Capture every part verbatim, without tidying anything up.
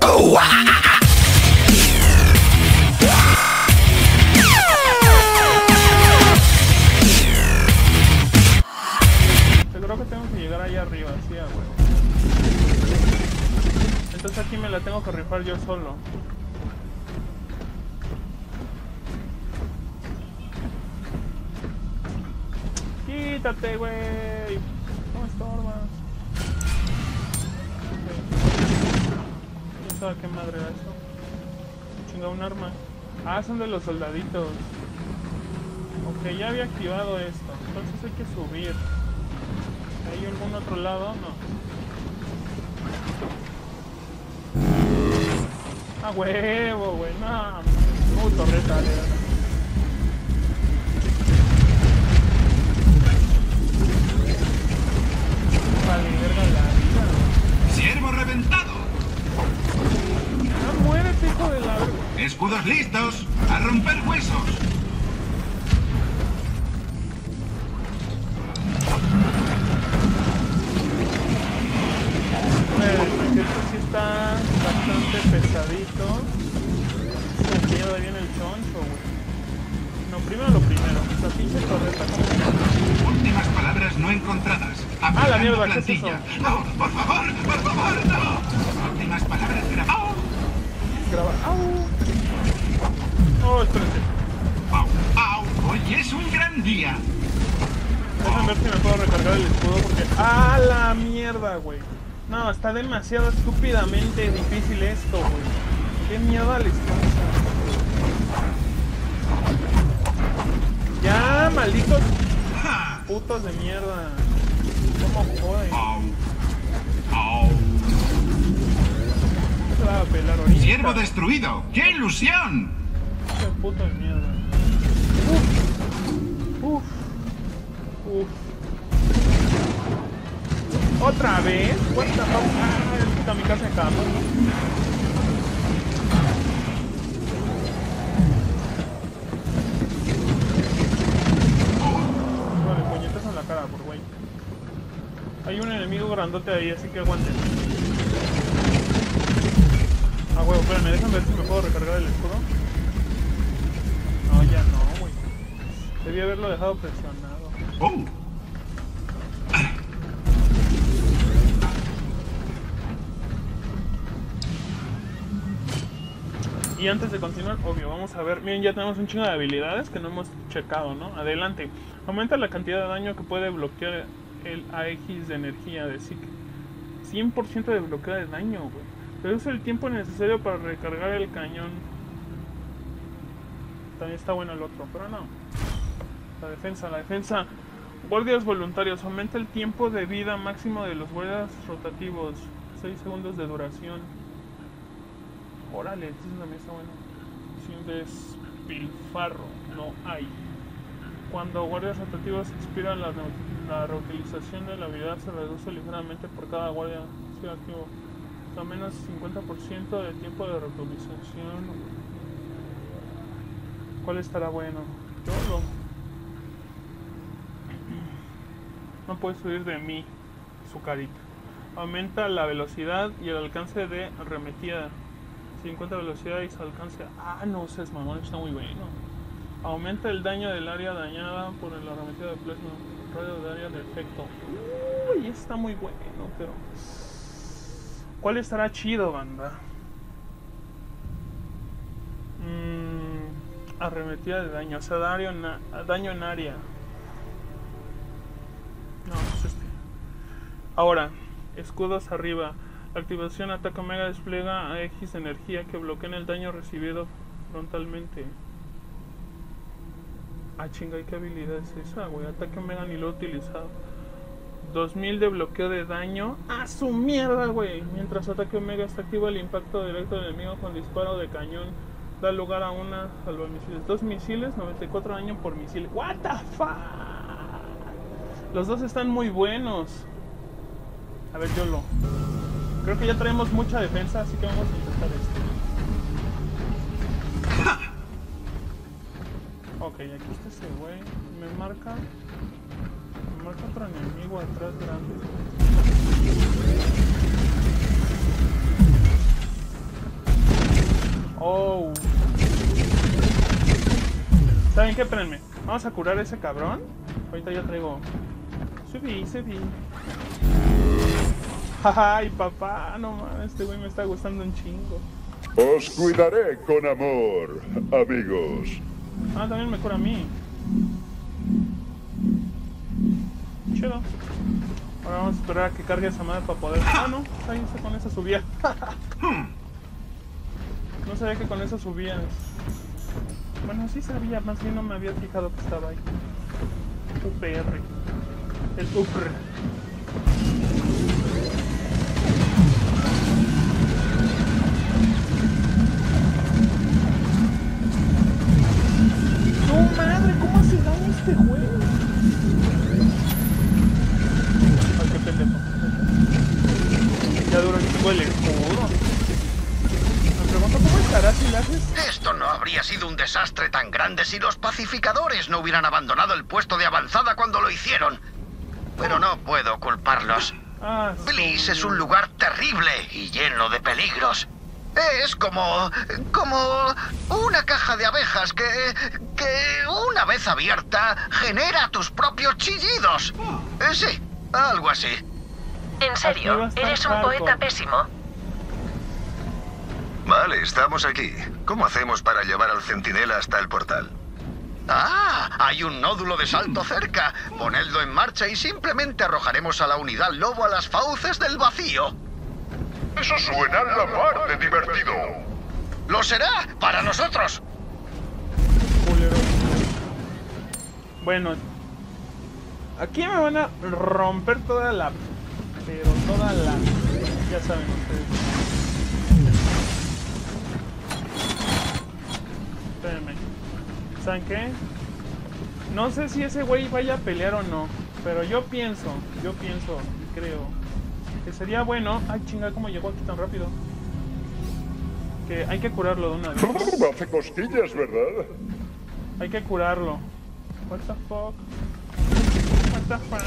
Oh, ah. Seguro que tengo que llegar allá arriba, sí, a huevo. Entonces aquí me la tengo que rifar yo solo. Quítate, güey. No estorbas. Okay. ¿Quién sabe qué madre era eso? Chinga, un arma. Ah, son de los soldaditos. Ok, ya había activado esto. Entonces hay que subir. ¿Hay algún otro lado? No. Ah, huevo, güey. No. Uh, torreta, le da. Vale, verga la vida. ¡Siervo reventado! No, muérete, hijo de la verga. ¡Escudos listos! ¡A romper huesos! Esto sí está bastante pesadito. Se pierde bien el choncho, güey. No, primero lo primero. La pinche torreta como... Últimas palabras no encontradas. Ah, la mierda, ¿qué es eso? ¡No! ¡Por favor! ¡Por favor! ¡No! Últimas palabras grabadas. Graba. ¡Au! Oh, espérate. ¡Au! ¡Au! Hoy es un gran día. Déjame ver si me puedo recargar el escudo porque... ¡Ah, la mierda, güey! No, está demasiado estúpidamente difícil esto, güey. ¿Qué mierda les pasa? Ya, malditos putos de mierda. ¿Cómo joden? ¡Au! ¡Au! Se va a pelar ahorita. ¡Siervo destruido! ¡Qué ilusión! Qué puto de mierda. Uf. Uf. Uf. ¿Otra vez? What the fuck? Ah, el kamikaze en campo. Vale, puñetas en la cara, por güey. Hay un enemigo grandote ahí, así que aguanten. Ah, huevo, espérame, déjame ver si me puedo recargar el escudo. No, ya no, güey. Debí haberlo dejado presionado. ¡Oh! Y antes de continuar, obvio, vamos a ver. Miren, ya tenemos un chingo de habilidades que no hemos checado, ¿no? Adelante. Aumenta la cantidad de daño que puede bloquear el A X de energía de Zeke. cien por ciento de bloqueo de daño, güey. Reduce el tiempo necesario para recargar el cañón. También está bueno el otro, pero no. La defensa, la defensa. Guardias voluntarios. Aumenta el tiempo de vida máximo de los guardias rotativos. seis segundos de duración. Órale, esto también está bueno. Sin despilfarro, no hay. Cuando guardias rotativos expira la, la reutilización de la habilidad se reduce ligeramente por cada guardia activo. Da menos cincuenta por ciento del tiempo de reutilización. ¿Cuál estará bueno? Yo lo... No puedes subir de mí su carita. Aumenta la velocidad y el alcance de arremetida. cincuenta velocidad y su alcance. Ah, no seas mamón, está muy bueno. Aumenta el daño del área dañada por el arremetida de plasma. Radio de área de efecto. Uy, está muy bueno, pero... ¿cuál estará chido, banda? Mm, arremetida de daño. O sea, daño, na daño en área. No, es este. Ahora, escudos arriba. Activación ataque omega despliega a X de energía que bloquea el daño recibido frontalmente. Ah, chinga, ¿qué habilidad es esa, güey? Ataque omega ni lo he utilizado. dos mil de bloqueo de daño. ¡Ah, su mierda, güey! Mientras ataque omega está activo, el impacto directo del enemigo con disparo de cañón da lugar a una salvamisiles. Dos misiles, noventa y cuatro daño por misil. ¡What the fuck! Los dos están muy buenos. A ver, yo lo... creo que ya traemos mucha defensa, así que vamos a intentar esto. Ok, aquí está ese güey. Me marca... Me marca otro enemigo atrás grande. Oh. ¿Saben qué? Espérenme. Vamos a curar a ese cabrón. Ahorita yo traigo... Subí, subí. Ay, papá, no mames, este güey me está gustando un chingo. Os cuidaré con amor, amigos. Ah, también me cura a mí. Chido. Ahora vamos a esperar a que cargue esa madre para poder... Ah, no, ahí está, con esa subía. No sabía que con esa subías. Bueno, sí sabía, más bien no me había fijado que estaba ahí. U P R. El U P R. ¡No, madre! ¿Cómo hace daño este juego? Ay, qué pendejo. Ya duro que tengo el escudo. Me pregunto cómo estará si le haces... Esto no habría sido un desastre tan grande si los pacificadores no hubieran abandonado el puesto de avanzada cuando lo hicieron. Pero no puedo culparlos. Ah, Bliss es un lugar terrible y lleno de peligros. Es como... como... una caja de abejas que... que una vez abierta genera tus propios chillidos. Eh, sí, algo así. En serio, eres un poeta pésimo. Vale, estamos aquí. ¿Cómo hacemos para llevar al centinela hasta el portal? ¡Ah! Hay un nódulo de salto cerca. Ponedlo en marcha y simplemente arrojaremos a la unidad lobo a las fauces del vacío. Eso suena la mar de divertido. ¡Lo será para nosotros! Culero. Bueno, aquí me van a romper toda la... pero toda la... ya saben ustedes. Espérenme. ¿Saben qué? No sé si ese güey vaya a pelear o no, pero yo pienso, yo pienso y creo que sería bueno... Ay, chinga, ¿cómo llegó aquí tan rápido? Que hay que curarlo de una vez. Me hace cosquillas, ¿verdad? Hay que curarlo. What the fuck? What the fuck?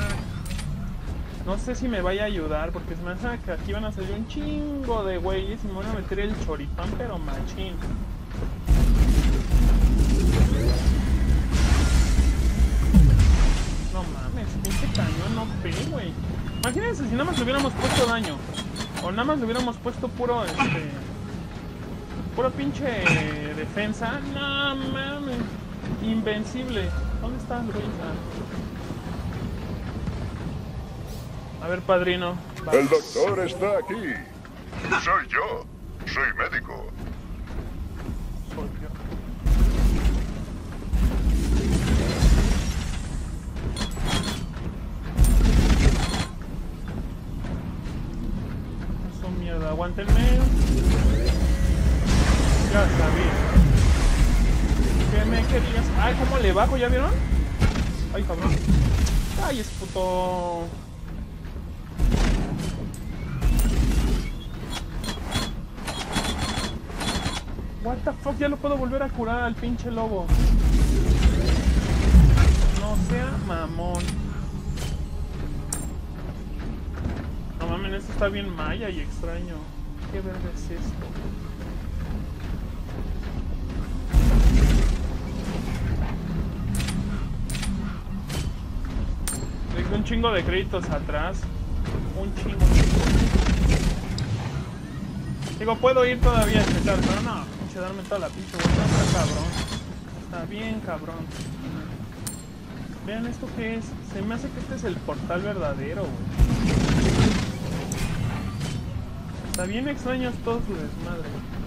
No sé si me vaya a ayudar, porque se me hace que aquí van a salir un chingo de güeyes y me van a meter el choripán, pero machín. No mames, pinche cañón no pe, güey. Imagínense si nada más le hubiéramos puesto daño. O nada más le hubiéramos puesto puro, este... puro pinche defensa. No mames. Invencible. ¿Dónde está el güey? A ver, padrino. Va. El doctor está aquí. Soy yo. Soy médico. Soy yo. Eso, mierda. Aguántenme. Ya sabía. ¿Qué me querías? Ay, ¿cómo le bajo? ¿Ya vieron? Ay, cabrón. Ay, es puto. What the fuck, ya lo puedo volver a curar al pinche lobo. No sea mamón. No mames, esto está bien maya y extraño. ¿Qué verga es esto? Tengo un chingo de créditos atrás. Un chingo. Digo, puedo ir todavía a checar, pero no. Darme toda la pinche vuelta, está cabrón. Está bien cabrón. Vean esto que es. Se me hace que este es el portal verdadero, güey. Está bien extraño todo su desmadre.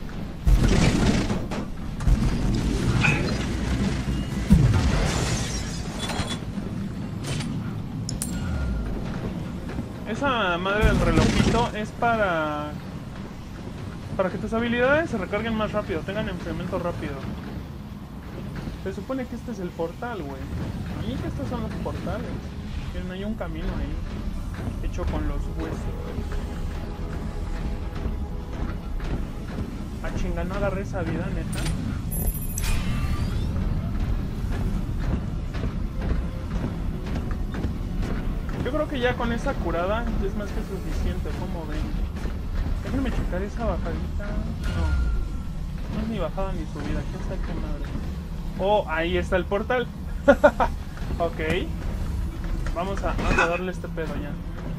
Esa madre del relojito es para... para que tus habilidades se recarguen más rápido, tengan enfriamiento rápido. Se supone que este es el portal, güey. A mí que estos son los portales. Miren, hay un camino ahí, hecho con los huesos. A chinga, no agarré esa vida, neta. Yo creo que ya con esa curada es más que suficiente, como ven. Déjenme checar esa bajadita. No. No es ni bajada ni subida, quién sabe qué madre. Oh, ahí está el portal. Ok. Vamos a, vamos a darle este pedo ya.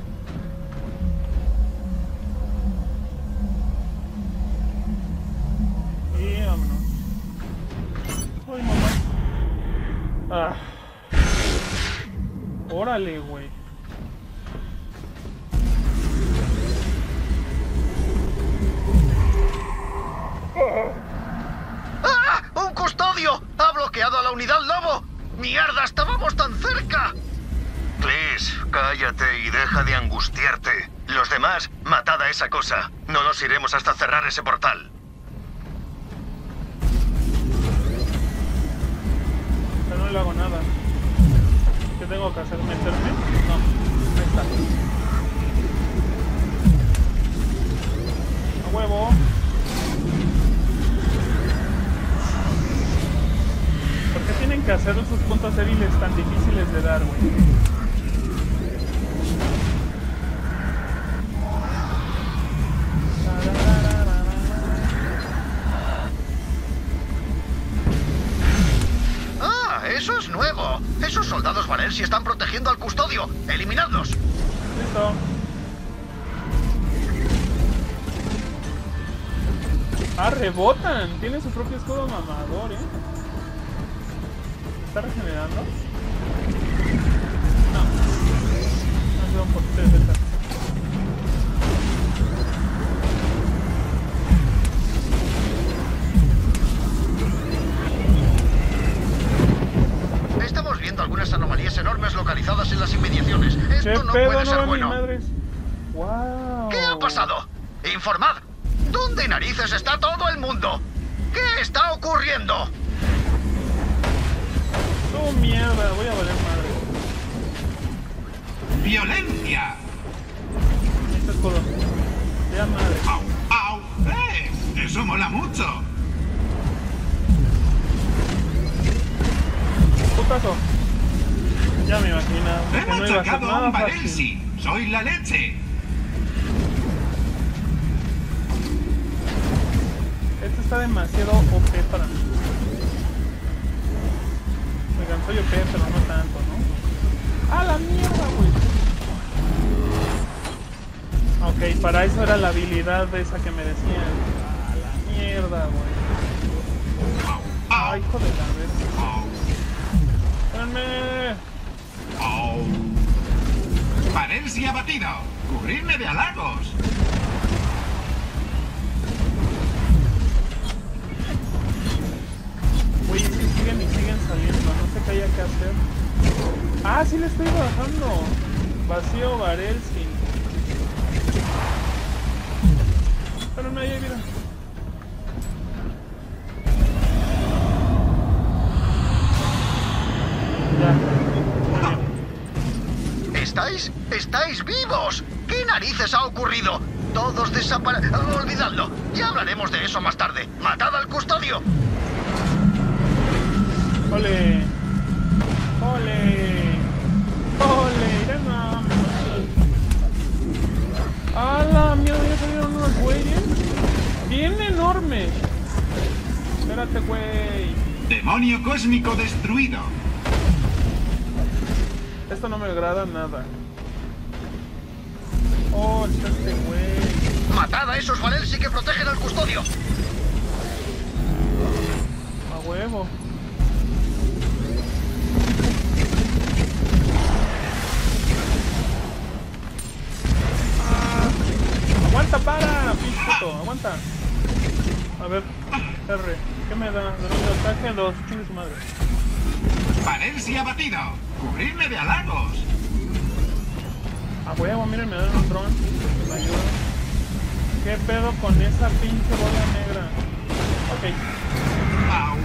Y vámonos. Uy, mamá. Ah. Órale, güey. ¡Ah! ¡Un custodio! ¡Ha bloqueado a la unidad Lobo! ¡Mierda! ¡Estábamos tan cerca! Please, cállate y deja de angustiarte. Los demás, matad a esa cosa. No nos iremos hasta cerrar ese portal. Pero no le hago nada. ¿Qué tengo que hacer? ¿Meterme? No. Ahí está. A huevo. ¿Por qué tienen que hacer esos puntos débiles tan difíciles de dar, güey? ¡Eso es nuevo! Esos soldados Varelsi están protegiendo al custodio. ¡Eliminadlos! Listo. Ah, rebotan. Tiene su propio escudo mamador, ¿eh? ¿Está regenerando? No. No se va un poquito de defensa. Estamos viendo algunas anomalías enormes localizadas en las inmediaciones. Esto no pedo, puede ser no bueno. Madres. Wow. ¿Qué ha pasado? Informad. ¿Dónde narices está todo el mundo? ¿Qué está ocurriendo? Oh, mierda, voy a valer madre. ¡Violencia! Este escudo. Ya madre. ¡Au! ¡Au! ¡Eh! ¡Eso mola mucho! Putazo. Ya me imaginaba que ¡Hemos no iba a ser sacado a nada un fácil. Varelsi! ¡Soy la leche! Esto está demasiado O P para mí. Oigan, soy O P, pero no tanto, ¿no? ¡Ah, la mierda, güey! Ok, para eso era la habilidad de esa que me decían. ¡Ah, la mierda, güey! ¡Au! ¡Ay, hijo de la verga! ¡Au! ¡Espérenme! ¡Au! ¡Varelsi abatido! ¡Cubrirme de halagos! Güey, es que siguen y siguen saliendo, no sé qué haya que hacer. ¡Ah, sí le estoy bajando! Vacío Varelsi. Espérenme, ahí, mira. Ya. ¿Estáis? ¡Estáis vivos! ¿Qué narices ha ocurrido? Todos desaparecen. Olvidadlo. Ya hablaremos de eso más tarde. ¡Matad al custodio! ¡Ole! ¡Ole! ¡Ole! ¡Ya no! ¡A la mierda! Ya salieron unos güeyes. ¡Bien enormes! Espérate, güey. ¡Demonio cósmico destruido! Esto no me agrada nada. ¡Oh, está este güey! ¡Matad a esos Varelsi que protegen al custodio! ¡A huevo! ¡Aguanta, para! ¡Pinche puto! ¡Aguanta! A ver, R. ¿Qué me da? De los ataque dos. Chingue su madre. ¡Varelsi abatido! ¡Cubrirme de halagos! A huevo, miren, me dan un dron. Me ayuda. ¿Qué pedo con esa pinche bola negra? Ok. ¡Au!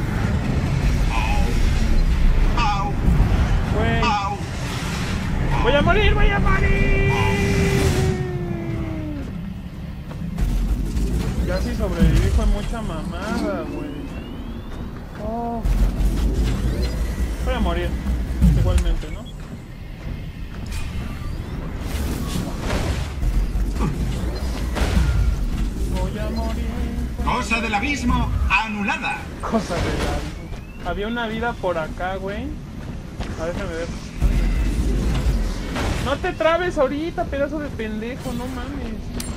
¡Au! ¡Au! Güey. ¡Au! ¡Voy a morir! ¡Voy a morir! Ya si sobreviví fue mucha mamada, güey. Oh. Voy a morir. Igualmente, ¿no? Voy a morir. Cosa del abismo anulada. Cosa del abismo. Había una vida por acá, güey. A ver, déjame ver. No te trabes ahorita, pedazo de pendejo, no mames.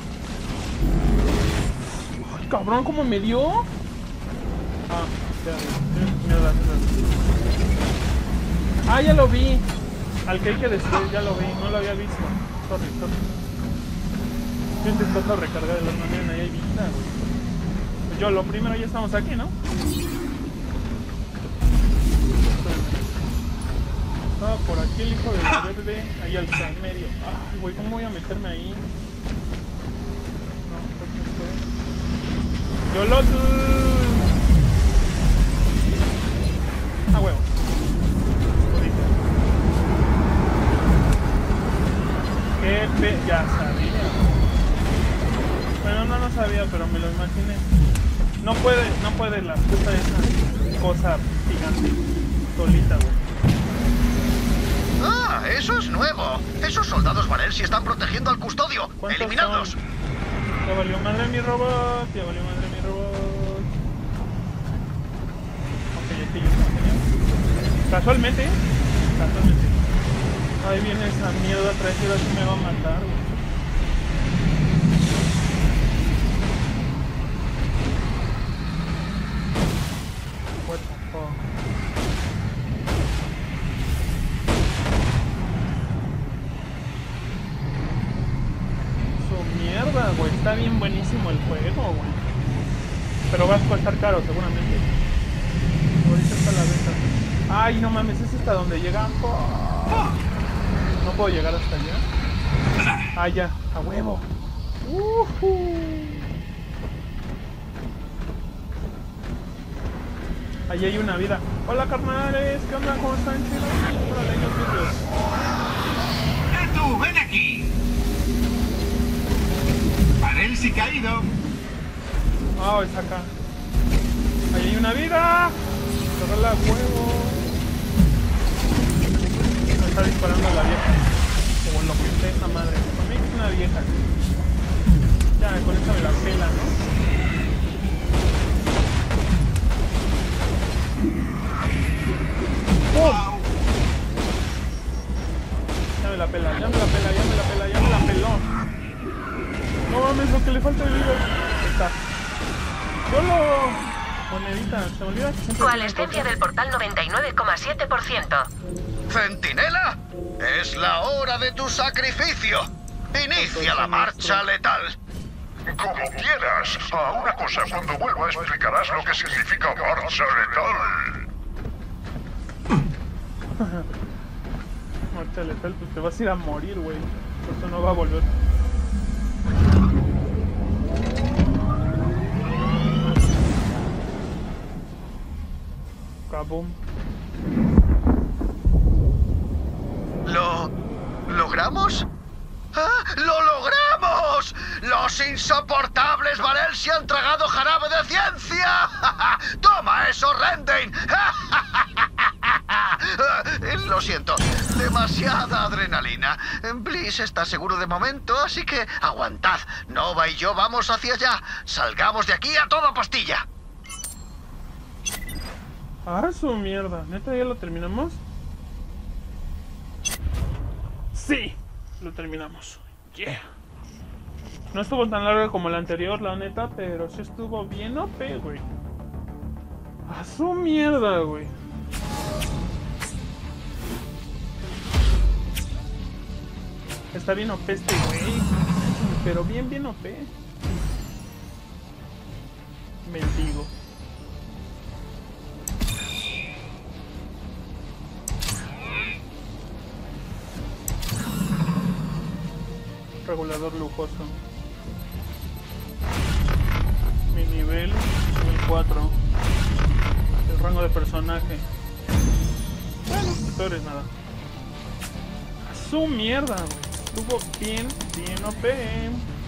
Ay, cabrón, ¿cómo me dio? Ah, ya, mierda, mierda. Ah, ya lo vi. Al que hay que destruir, ya lo vi, no lo había visto. Sorry, sorry. Yo intento recargar de las maneras, ahí hay vida, güey. Pues yo, lo primero, ya estamos aquí, ¿no? Estaba por aquí el hijo del verde, ahí al medio. Ay, güey, ¿cómo voy a meterme ahí? No, yo lo... Ah, huevo. Qué pe... Ya sabía. Bueno, no lo sabía, pero me lo imaginé. No puede, no puede la puta esa cosa gigante. Solita, güey. ¡Ah! ¡Eso es nuevo! Esos soldados Varelsi están protegiendo al custodio. ¡Eliminadlos! Son? Ya valió madre mi robot. Ya valió madre mi robot. Ok, aquí yo estoy genial. Casualmente, casualmente. Ahí viene esa mierda trasera, así me va a matar, güey. What the fuck? Su mierda, güey. Está bien buenísimo el juego, güey. Pero va a costar caro, seguramente. Ahorita está la venta. Ay, no mames, es hasta donde llega. Oh. No puedo llegar hasta allá. Ah, ya, a huevo. Uh-huh. Allí hay una vida. Hola, carnales, ¿qué onda? ¿Cómo están, chidos? Órale, ellos vídeos. ¡Eh, tú! ¡Ven aquí! Varelsi caído. Ah, oh, es acá. Allí hay una vida. Agarrarla a huevo. Me está disparando la vieja. Como lo que esté esa madre. Para mí es una vieja. Ya, con esta me la pela, ¿no? ¡Oh! Ya me la pela, ya me la pela, ya me la pela, ya me la peló. No mames, lo que le falta de vida. Ahí está. ¡Solo! Monedita, se me olvida que siempre... Coalescencia del portal noventa y nueve coma siete por ciento. ¡Centinela! ¡Es la hora de tu sacrificio! ¡Inicia la marcha letal! Como quieras. A una cosa, cuando vuelva explicarás lo que significa marcha letal. Marcha letal, pues te vas a ir a morir, güey. Por eso no va a volver. Kaboom. ¿Lo logramos? ¡Ah! ¡Lo logramos! ¡Los insoportables Varelsi han tragado jarabe de ciencia! ¡Toma eso, Rendane! Lo siento, demasiada adrenalina. Bliss está seguro de momento, así que aguantad. Nova y yo vamos hacia allá. Salgamos de aquí a toda pastilla. Ah, su mierda. ¿Neta ya lo terminamos? Sí, lo terminamos. Yeah. No estuvo tan largo como el anterior, la neta, pero sí estuvo bien O P, güey. A su mierda, güey. Está bien O P este güey. Pero bien, bien O P. Mendigo. Regulador lujoso. Mi nivel, nivel cuatro. El rango de personaje. Bueno, tú eres nada. A su mierda, güey. Estuvo bien, bien O P.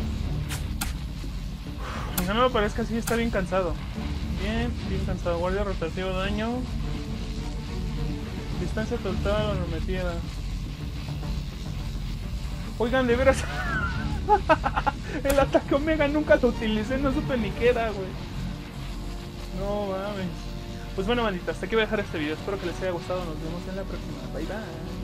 Aunque no me parezca así, está bien cansado. Bien, bien cansado. Guardia rotativo, daño. Distancia total, arremetida. Oigan, de veras. El ataque Omega nunca lo utilicé, no supe ni qué era, güey. No mames. Pues bueno, bandita, hasta aquí voy a dejar este video. Espero que les haya gustado. Nos vemos en la próxima. Bye bye.